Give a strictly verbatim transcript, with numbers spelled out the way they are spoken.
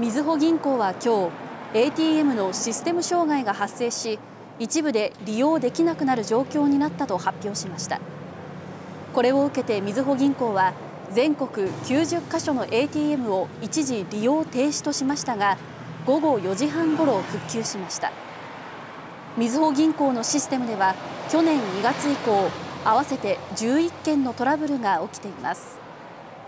みずほ銀行は今日、エーティーエム のシステム障害が発生し、一部で利用できなくなる状況になったと発表しました。これを受けてみずほ銀行は、全国きゅうじゅっかしょの エーティーエム を一時利用停止としましたが、ごごよじはんごろ復旧しました。みずほ銀行のシステムでは、去年にがつ以降、合わせてじゅういっけんのトラブルが起きています。